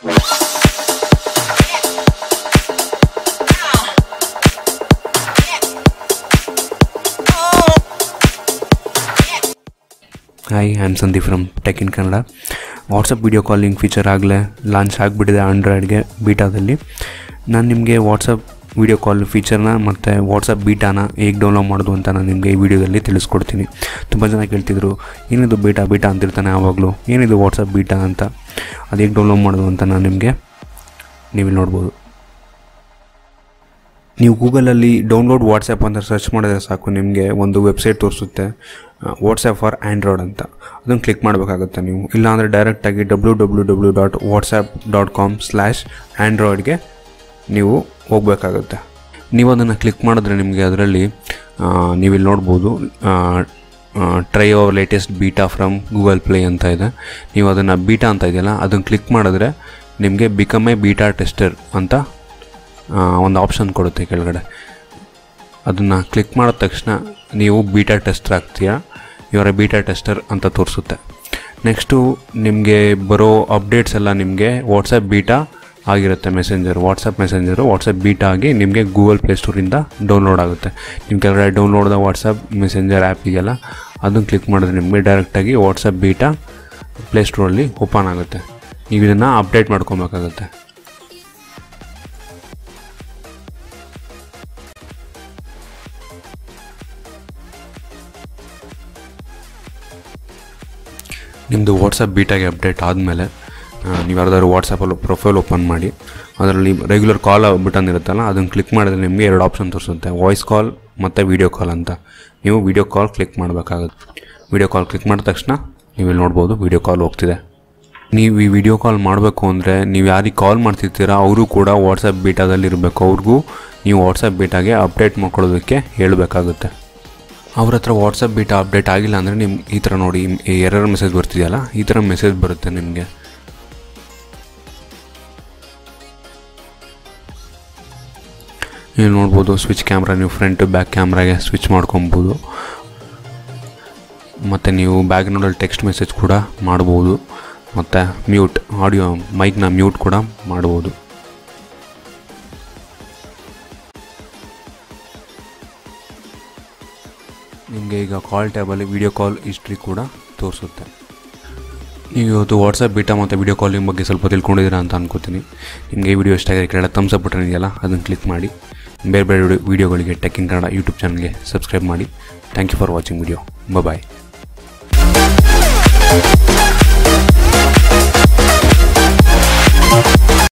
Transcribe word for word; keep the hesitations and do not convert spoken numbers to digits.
Hi, I am Sandeep from Tech in Kannada. WhatsApp video calling feature ಆಗಲೇ launch ಆಗಿಬಿಟ್ಟಿದೆ ಆಂಡ್ರಾಯ್ಡ್ಗೆ ಬೀಟಾದಲ್ಲಿ. ನಾನು ನಿಮಗೆ ವಾಟ್ಸಪ್ ವಿಡಿಯೋ ಕಾಲ್ ಫೀಚರ್ನ ಮತ್ತು ವಾಟ್ಸಪ್ ಬೀಟಾನ ಹೇಗೆ ಡೌನ್ಲೋಡ್ ಮಾಡೋದು ಅಂತ ನಾನು ನಿಮಗೆ ಈ ವಿಡಿಯೋದಲ್ಲಿ ತಿಳಿಸ್ಕೊಡ್ತೀನಿ. ತುಂಬ ಜನ ಕೇಳ್ತಿದ್ರು, ಏನಿದು ಬೀಟಾ ಬೀಟಾ ಅಂತಿರ್ತಾನೆ ಆವಾಗಲೂ, ಏನಿದು ವಾಟ್ಸಪ್ ಬೀಟಾ ಅಂತ, ಅದು ಹೇಗೆ ಡೌನ್ಲೋಡ್ ಮಾಡೋದು ಅಂತ ನಾನು ನಿಮಗೆ ನೀವು ನೋಡ್ಬೋದು. ನೀವು ಗೂಗಲಲ್ಲಿ ಡೌನ್ಲೋಡ್ ವಾಟ್ಸಪ್ ಅಂತ ಸರ್ಚ್ ಮಾಡಿದ್ರೆ ಸಾಕು, ನಿಮಗೆ ಒಂದು ವೆಬ್ಸೈಟ್ ತೋರಿಸುತ್ತೆ, ವಾಟ್ಸಪ್ ಫಾರ್ ಆ್ಯಂಡ್ರಾಯ್ಡ್ ಅಂತ. ಅದನ್ನು ಕ್ಲಿಕ್ ಮಾಡಬೇಕಾಗುತ್ತೆ ನೀವು. ಇಲ್ಲಾಂದರೆ ಡೈರೆಕ್ಟಾಗಿ W W W dot WhatsApp dot com slash ಆ್ಯಂಡ್ರಾಯ್ಡ್ಗೆ ನೀವು ಹೋಗಬೇಕಾಗುತ್ತೆ. ನೀವು ಅದನ್ನು ಕ್ಲಿಕ್ ಮಾಡಿದ್ರೆ ನಿಮಗೆ ಅದರಲ್ಲಿ ನೀವಿಲ್ಲಿ ನೋಡ್ಬೋದು, try our latest beta from Google Play ಅಂತ ಇದೆ. ನೀವು ಅದನ್ನು ಬೀಟಾ ಅಂತ ಇದೆಯಲ್ಲ, ಅದನ್ನು ಕ್ಲಿಕ್ ಮಾಡಿದ್ರೆ ನಿಮಗೆ ಬಿಕಮ್ ಎ ಬೀಟಾ ಟೆಸ್ಟರ್ ಅಂತ ಒಂದು ಆಪ್ಷನ್ ಕೊಡುತ್ತೆ ಕೆಳಗಡೆ. ಅದನ್ನು ಕ್ಲಿಕ್ ಮಾಡಿದ ತಕ್ಷಣ ನೀವು ಬೀಟಾ ಟೆಸ್ಟರ್ ಆಗ್ತೀರಾ, ಇವರ ಬೀಟಾ ಟೆಸ್ಟರ್ ಅಂತ ತೋರಿಸುತ್ತೆ. ನೆಕ್ಸ್ಟು ನಿಮಗೆ ಬರೋ ಅಪ್ಡೇಟ್ಸ್ ಎಲ್ಲ ನಿಮಗೆ ವಾಟ್ಸಪ್ ಬೀಟಾ ಆಗಿರುತ್ತೆ. Messenger WhatsApp messenger WhatsApp beta ಆಗಿ ನಿಮಗೆ ಗೂಗಲ್ ಪ್ಲೇಸ್ಟೋರಿಂದ ಡೌನ್ಲೋಡ್ ಆಗುತ್ತೆ. ನಿಮ್ಮ ಕೆಳಗಡೆ ಡೌನ್ಲೋಡ್ದ ವಾಟ್ಸಪ್ ಮೆಸೆಂಜರ್ ಆ್ಯಪ್ ಇದೆಯಲ್ಲ, ಅದನ್ನು ಕ್ಲಿಕ್ ಮಾಡಿದ್ರೆ ನಿಮಗೆ ಡೈರೆಕ್ಟಾಗಿ ವಾಟ್ಸಪ್ ಬೀಟಾ ಪ್ಲೇಸ್ಟೋರಲ್ಲಿ ಓಪನ್ ಆಗುತ್ತೆ. ನೀವು ಇದನ್ನು ಅಪ್ಡೇಟ್ ಮಾಡ್ಕೊಬೇಕಾಗುತ್ತೆ. ನಿಮ್ಮದು ವಾಟ್ಸಪ್ ಬೀಟಾಗೆ ಅಪ್ಡೇಟ್ ಆದಮೇಲೆ ನೀವು ಯಾರ್ದಾದ್ರು ವಾಟ್ಸಪ್ಪಲ್ಲಿ ಪ್ರೊಫೈಲ್ ಓಪನ್ ಮಾಡಿ, ಅದರಲ್ಲಿ ರೆಗ್ಯುಲರ್ ಕಾಲ್ ಬಟನ್ ಇರುತ್ತಲ್ಲ, ಅದನ್ನು ಕ್ಲಿಕ್ ಮಾಡಿದ್ರೆ ನಿಮಗೆ ಎರಡು ಆಪ್ಷನ್ ತೋರಿಸುತ್ತೆ, ವಾಯ್ಸ್ ಕಾಲ್ ಮತ್ತು ವೀಡಿಯೋ ಕಾಲ್ ಅಂತ. ನೀವು ವೀಡಿಯೋ ಕಾಲ್ ಕ್ಲಿಕ್ ಮಾಡಬೇಕಾಗುತ್ತೆ. ವೀಡಿಯೋ ಕಾಲ್ ಕ್ಲಿಕ್ ಮಾಡಿದ ತಕ್ಷಣ ನೀವು ಇಲ್ಲಿ ನೋಡ್ಬೋದು ವೀಡಿಯೋ ಕಾಲ್ ಹೋಗ್ತಿದೆ. ನೀವು ಈ ವಿಡಿಯೋ ಕಾಲ್ ಮಾಡಬೇಕು ಅಂದರೆ ನೀವು ಯಾರಿಗೆ ಕಾಲ್ ಮಾಡ್ತಿರ್ತೀರ ಅವರು ಕೂಡ ವಾಟ್ಸಪ್ ಬೀಟಾದಲ್ಲಿ ಇರಬೇಕು. ಅವ್ರಿಗೂ ನೀವು ವಾಟ್ಸಪ್ ಬೀಟಾಗೆ ಅಪ್ಡೇಟ್ ಮಾಡ್ಕೊಳ್ಳೋದಕ್ಕೆ ಹೇಳಬೇಕಾಗುತ್ತೆ. ಅವ್ರ ಹತ್ರ ವಾಟ್ಸಪ್ ಬೀಟಾ ಅಪ್ಡೇಟ್ ಆಗಿಲ್ಲ ಅಂದರೆ ನಿಮ್ಮ ಈ ಥರ ನೋಡಿ ಎರರ್ ಮೆಸೇಜ್ ಬರ್ತಿದೆಯಲ್ಲ, ಈ ಥರ ಮೆಸೇಜ್ ಬರುತ್ತೆ ನಿಮಗೆ. ನೀವು ನೋಡ್ಬೋದು ಸ್ವಿಚ್ ಕ್ಯಾಮ್ರಾ, ನೀವು ಫ್ರಂಟ್ ಬ್ಯಾಕ್ ಕ್ಯಾಮ್ರಾಗೆ ಸ್ವಿಚ್ ಮಾಡ್ಕೊಬೋದು. ಮತ್ತು ನೀವು ಬ್ಯಾಕ್ಗ್ರೌಂಡಲ್ಲಿ ಟೆಕ್ಸ್ಟ್ ಮೆಸೇಜ್ ಕೂಡ ಮಾಡ್ಬೋದು, ಮತ್ತು ಮ್ಯೂಟ್ ಆಡಿಯೋ ಮೈಕ್ನ ಮ್ಯೂಟ್ ಕೂಡ ಮಾಡ್ಬೋದು. ನಿಮಗೆ ಈಗ ಕಾಲ್ ಟ್ಯಾಬಲ್ಲಿ ವೀಡಿಯೋ ಕಾಲ್ ಹಿಸ್ಟ್ರಿ ಕೂಡ ತೋರಿಸುತ್ತೆ. ನೀವು ಇವತ್ತು ವಾಟ್ಸಪ್ ಬೀಟಾ ಮತ್ತು ವೀಡಿಯೋ ಕಾಲಿಂಗ್ ಬಗ್ಗೆ ಸ್ವಲ್ಪ ತಿಳ್ಕೊಂಡಿದ್ದೀರಾ ಅಂತ ಅನ್ಕೋತೀನಿ. ನಿಮಗೆ ಈ ವಿಡಿಯೋ ಇಷ್ಟ ಆಗಿದೆ, ಕೆಳಗಡೆ ಥಮ್ಸ್ ಅಪ್ ಬಟನ್ ಇದೆಯಲ್ಲ, ಅದನ್ನು ಕ್ಲಿಕ್ ಮಾಡಿ. ಬೇರೆ ಬೇರೆ ವೀಡಿಯೋಗಳಿಗೆ ಟೆಕ್ ಇನ್ ಕನ್ನಡ ಯೂಟ್ಯೂಬ್ ಚಾನಲ್ಗೆ ಸಬ್ಸ್ಕ್ರೈಬ್ ಮಾಡಿ. Thank you for watching video. Bye.